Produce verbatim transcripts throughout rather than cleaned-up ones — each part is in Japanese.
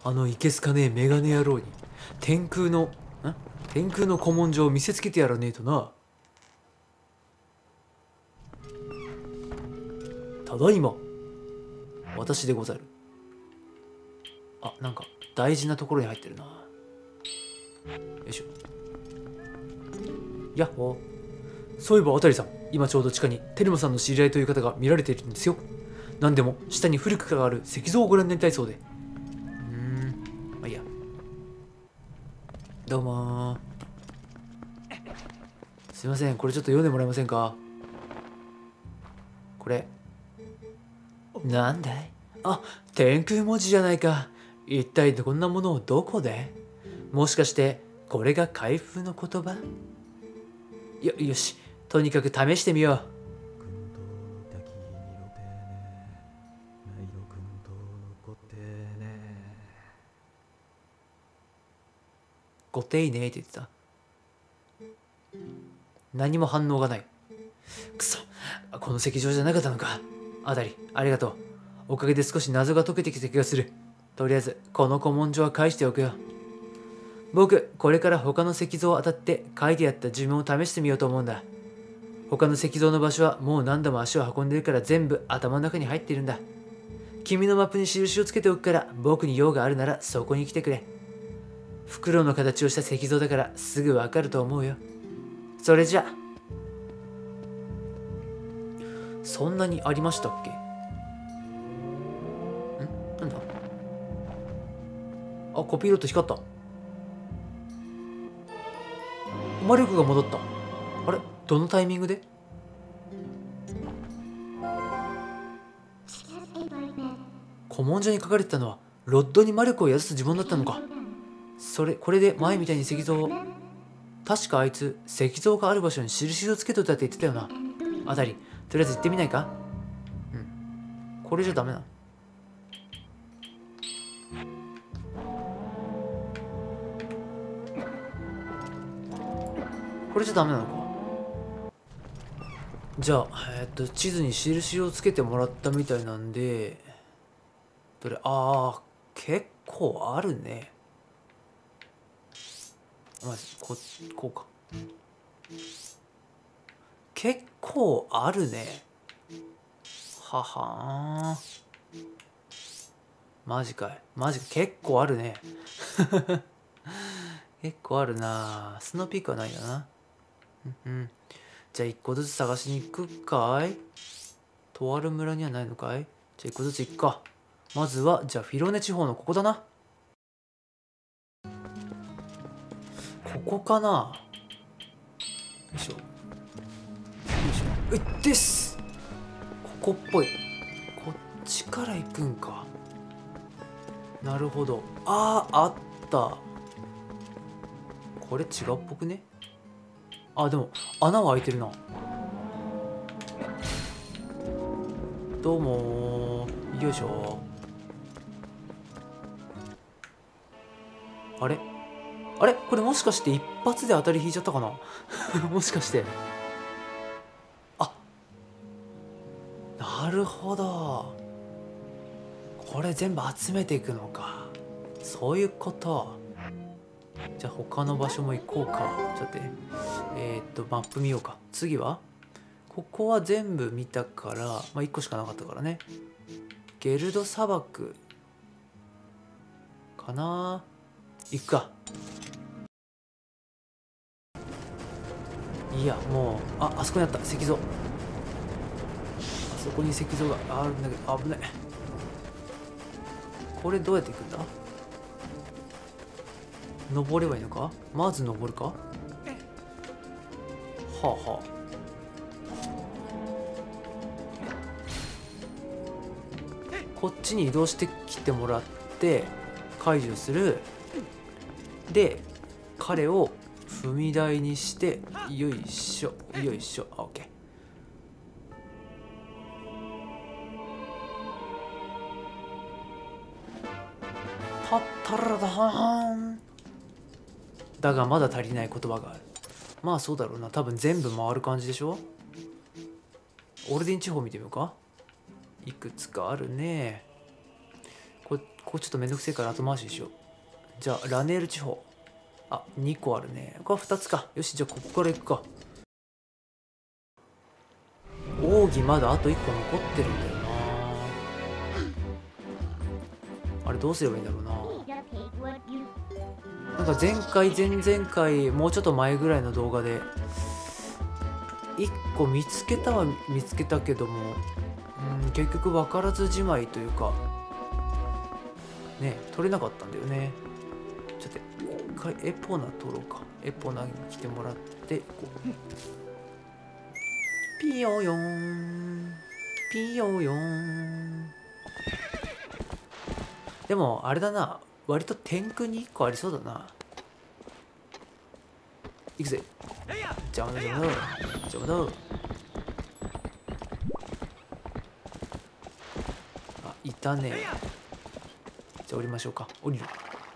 あのいけすかねえメガネ野郎に天空のん天空の古文書を見せつけてやらねえとな。ただいま。私でござる。あ、なんか大事なところに入ってるな。よいしょ。やっほー。そういえば渡さん、今ちょうど地下にテルマさんの知り合いという方が見られているんですよ。何でも下に古くからある石像をご覧になりたいそうで。うーん、まあいいや。どうもー。すいません、これちょっと読んでもらえませんか。これなんだい。あ、天空文字じゃないか。一体どんなものをどこで。もしかしてこれが開封の言葉。よ、よし、とにかく試してみよう。ご丁寧って言ってた。何も反応がない。くそ、この石像じゃなかったのか。あたり、ありがとう。おかげで少し謎が解けてきた気がする。とりあえず、この古文書は返しておくよ。僕、これから他の石像を当たって書いてあった呪文を試してみようと思うんだ。他の石像の場所はもう何度も足を運んでるから全部頭の中に入っているんだ。君のマップに印をつけておくから、僕に用があるならそこに来てくれ。袋の形をした石像だからすぐわかると思うよ。それじゃ。そんなにありましたっけ。んなんだ。あ、コピーロット光った。魔力が戻った。あれ、どのタイミングで。古文書に書かれてたのはロッドに魔力を宿す呪文だったのか。それ、これで前みたいに石像を。確かあいつ石像がある場所に印をつけといたって言ってたよな。あたり、とりあえず行ってみないか。うん、これじゃダメなの。これじゃダメなのか。じゃあ、えー、っと地図に印をつけてもらったみたいなんで、どれ。ああ、結構あるね。まずここうか。結構あるね。ははーん。マジかい。マジか。結構あるね。結構あるな。スノーピークはないんだな。うん、うん。じゃあ一個ずつ探しに行くかい。とある村にはないのかい。じゃあ一個ずつ行くか。まずはじゃあフィロネ地方のここだな。ここかな。よいしょ。よいしょ。うっです。ここっぽい。こっちから行くんか。なるほど。ああ、あった。これ違うっぽくね。あ、でも穴は開いてるな。どうもー。よいしょ。あれあれ、これもしかして一発で当たり引いちゃったかな。もしかして。あ、なるほど。これ全部集めていくのか。そういうこと。じゃあ他の場所も行こうか。ちょっと待って。えー、っとマップ見ようか。次はここは全部見たから、まあいっこしかなかったからね。ゲルド砂漠かな。行くか。いや、もう、あ、あそこにあった石像。あそこに石像があるんだけど、危ない。これどうやって行くんだ。登ればいいのか。まず登るか。はあはあ。こっちに移動してきてもらって解除する。で彼を踏み台にして、よいしょよいしょ。あ、オッケー。たったらだーん。だがまだ足りない言葉がある。まあそうだろうな。多分全部回る感じでしょ。オルディン地方見てみようか。いくつかあるね。 こここちょっとめんどくせえから後回しにしよう。じゃあラネール地方、あにこあるね。これはふたつか。よし、じゃあここから行くか。奥義まだあといっこ残ってるんだよな。あれどうすればいいんだろうな。なんか前回前々回もうちょっと前ぐらいの動画でいっこ見つけたは見つけたけども、うん、結局分からずじまいというかね、取れなかったんだよね。ちょっと一回エポナ取ろうか。エポナに来てもらってこうピヨヨンピヨヨン。でもあれだな、割と天空にいっこありそうだな。いくぜ。邪魔だ邪魔だ邪魔だ。あ、いたね。じゃあ降りましょうか。降りる。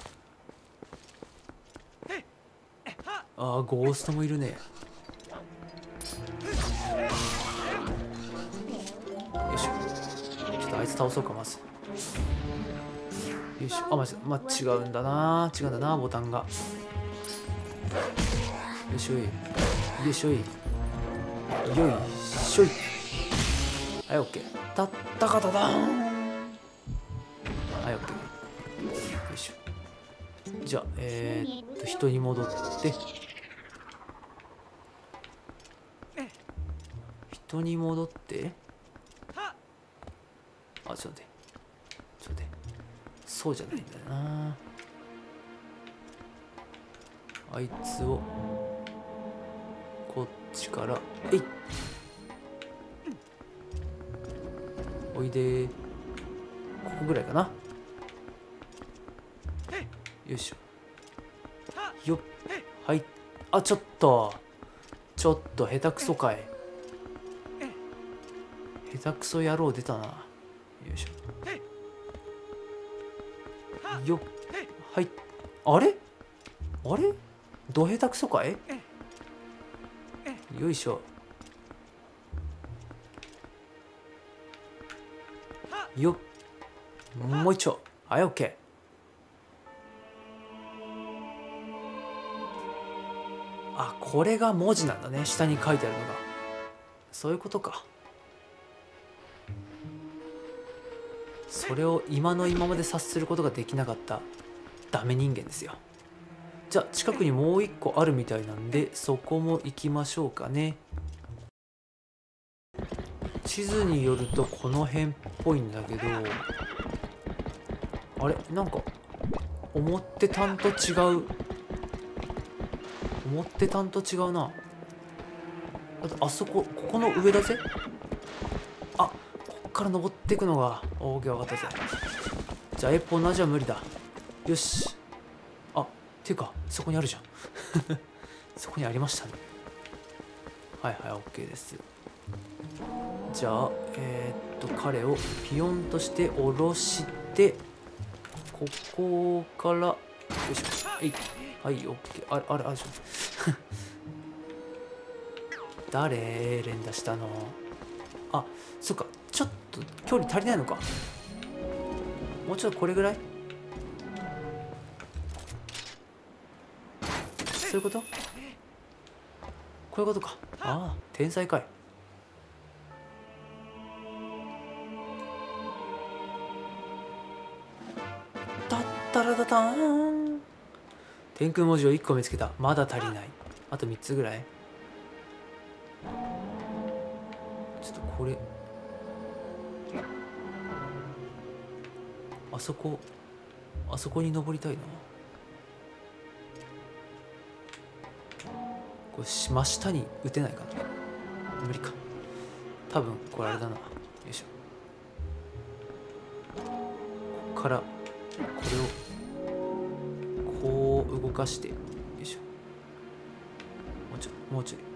あー、ゴーストもいるね。よいしょ。ちょっとあいつ倒そうかまず。よいしょ。あ、まじ、まあ、違うんだな。違うんだな、ボタンが。よいしょい。よいしょい。よいしょい。はい、オッケー。たったかただーん。はい、オッケー。よいしょ。じゃあ、えー、っと、人に戻って。人に戻って。あ、ちょっと待って。ちょっと待って。そうじゃないんだよな。あいつをこっちからえいおいで。ここぐらいかな。よいしょ。よっ、はい。あ、ちょっとちょっと下手くそかい。下手くそ野郎出たな。よいしょ。よっ、はい。あれあれど下手くそかい。よいしょ。よっ、もう一丁。はい、オッケー。あ、これが文字なんだね。下に書いてあるのが。そういうことか。それを今の今まで察することができなかったダメ人間ですよ。じゃあ近くにもう一個あるみたいなんで、そこも行きましょうかね。地図によるとこの辺っぽいんだけど、あれなんか思ってたんと違う。思ってたんと違うな。あとあそこ、ここの上だぜ。あ、こっから登っていくのが。オーケー、分かったぜ。じゃあエポナじゃ無理だ。よし。あ、ていうかそこにあるじゃんそこにありましたね。はいはい、オッケーです。じゃあえー、っと彼をピヨンとして下ろして、ここからよいしょ。えい、はい、オッケー。あれあれあれ誰連打したの。あ、そっか、ちょっと距離足りないのか。もうちょっとこれぐらい。そういうこと、こういうことか。ああ、天才かい。タッタラタターン。天空文字をいっこ見つけた。まだ足りない。あとみっつぐらい。ちょっとこれ、あそこあそこに登りたいな。これ真下に打てないかな。無理か。多分これあれだな。よいしょ。ここからこれをこう動かして、よいしょ。もうちょいもうちょい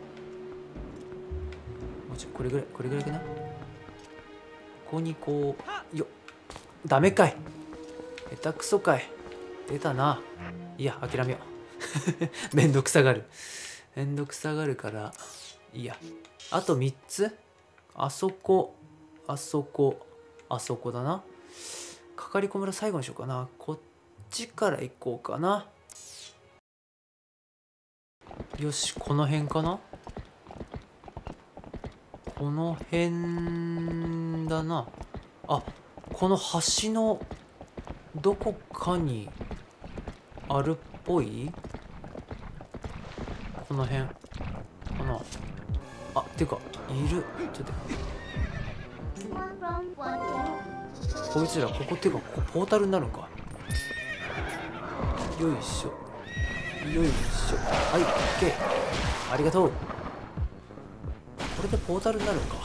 もうちょい、これぐらいこれぐらいかな。ここにこうよっ。ダメかい。下手くそかい。出たな。いや諦めようめんどくさがるめんどくさがるからいいや。あとみっつ。あそこあそこあそこだな。かかかりこ村最後にしようかな。こっちから行こうかな。よし、この辺かな。この辺だな。あ、この橋のどこかにあるっぽい。この辺かな。あ、ていうかいる。ちょっとこいつらここっていうかここポータルになるんか。よいしょよいしょ。はい、オッケー、ありがとう。これでポータルになるんか。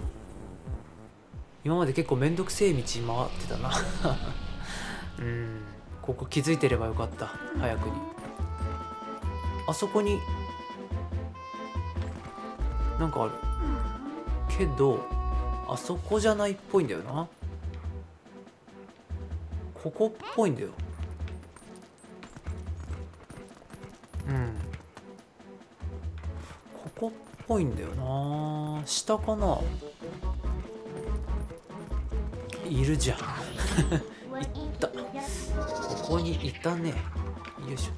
今まで結構めんどくせえ道回ってたなうん、ここ気づいてればよかった。早くに。あそこになんかあるけど、あそこじゃないっぽいんだよな。ここっぽいんだよ。うん、ここっぽいんだよな。下かな。いるじゃんいった。ここにいたね。よいしょ。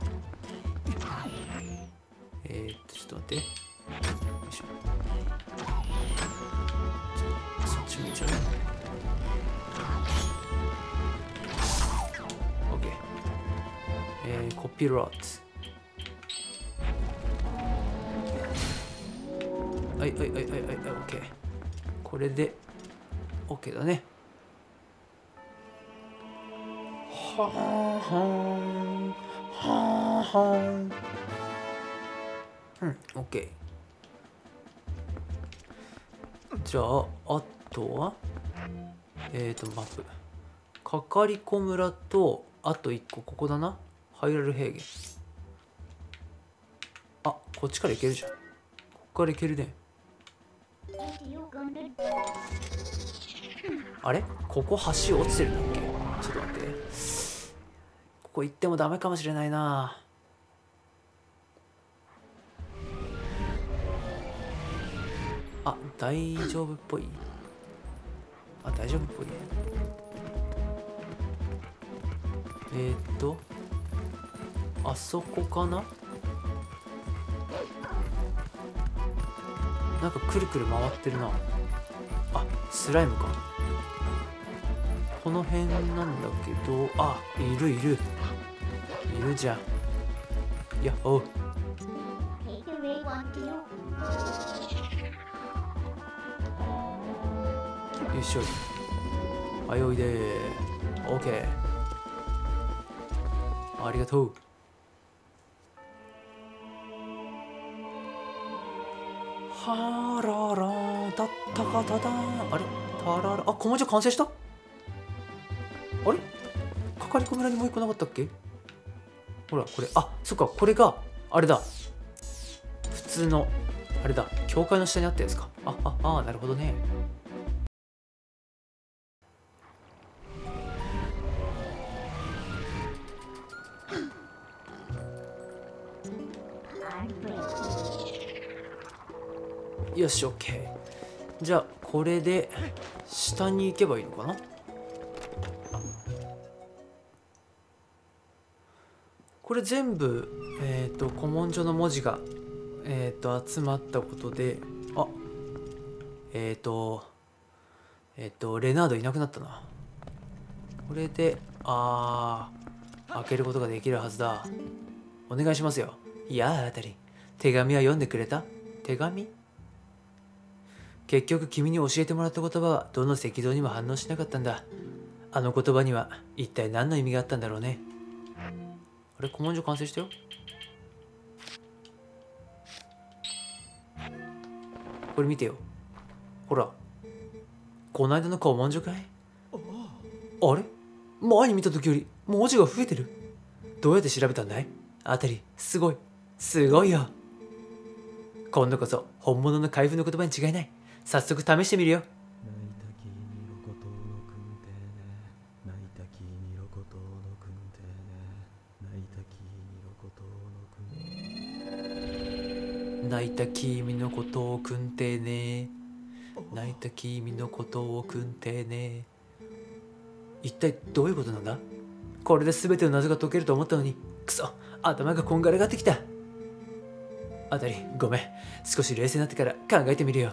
えー、っとちょっと待って。よいしょ。そっち向いちゃう。 OK。 えー、コピーラット。はいはいはいはいはい、 OK。 これで OK だね。はあはあはあはあ。うん、OK。 じゃああとはえっ、ー、とマップかかりこ村と、あといっこここだな。ハイラル平原。あ、こっちから行けるじゃん。こっから行けるね。あれ、ここ橋落ちてるんだっけ。ちょっと待って、ここ行ってもダメかもしれないな。あ、大丈夫っぽい。あ、大丈夫っぽいね。えー、っとあそこかな。なんかくるくる回ってるな。あ、スライムか。この辺なんだけど、あ、いるいるいるじゃん。やっほー。よいしょ。はい、おいでー。オッケー、ありがとう。はららたったかただー。あれ、たらら、あ、古文書完成した。あれ、かかりこ村にもう一個なかったっけ。ほらこれ、あ、そっか、これがあれだ。普通のあれだ、教会の下にあったやつか。あああ、なるほどね。よし、 OK。 じゃあこれで下に行けばいいのかな。これ全部えっ、ー、と古文書の文字がえっ、ー、と集まったことで、あ、えっ、ー、とえっ、とレナードいなくなったな。これであー開けることができるはずだ。お願いしますよ。いやー、あたり手紙は読んでくれた？手紙？結局君に教えてもらった言葉はどの赤道にも反応しなかったんだ。あの言葉には一体何の意味があったんだろうね。あれ、古文書完成したよ。これ見てよ。ほら、この間の古文書かい？あれ、前に見た時より文字が増えてる。どうやって調べたんだい？あたり、すごいすごいよ。今度こそ本物の開封の言葉に違いない。早速試してみるよ。泣いた君のことをくんてね。泣いた君のことをくんてね。 一体どういうことなんだ？これで全ての謎が解けると思ったのに、くそ、頭がこんがらがってきた。あたり、ごめん。少し冷静になってから考えてみるよ。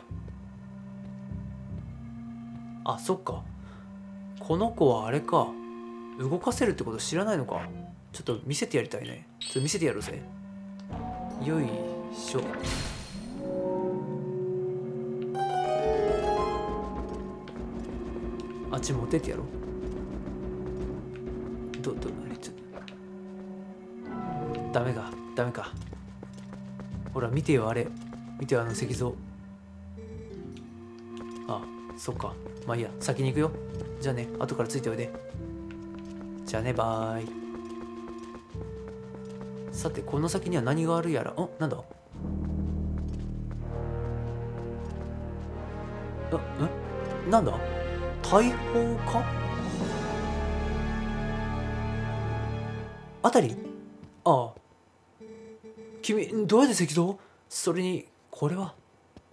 あ、そっか。この子はあれか。動かせるってこと知らないのか。ちょっと見せてやりたいね。ちょっと見せてやろうぜ。よいしょ。あっち持ってってやろう。ど、ど、ちょっと。ダメか、ダメか。ほら、見てよ、あれ。見てよ、あの石像。あ、そっか。まあいいや、先に行くよ。じゃあね、後からついておいで。じゃあね、バーイ。さて、この先には何があるやら。ん、なんだ？あ、んなんだ？大砲か？あたり？ああ。君、どうやって石像？それに、これは。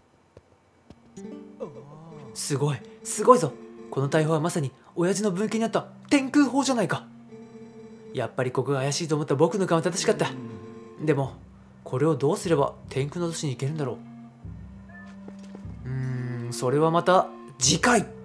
すごい、すごいぞ。この大砲はまさに、親父の分家にあった天空砲じゃないか。やっぱりここが怪しいと思った僕の勘は正しかった。でも、これをどうすれば天空の都市に行けるんだろう。うーん、それはまた次回。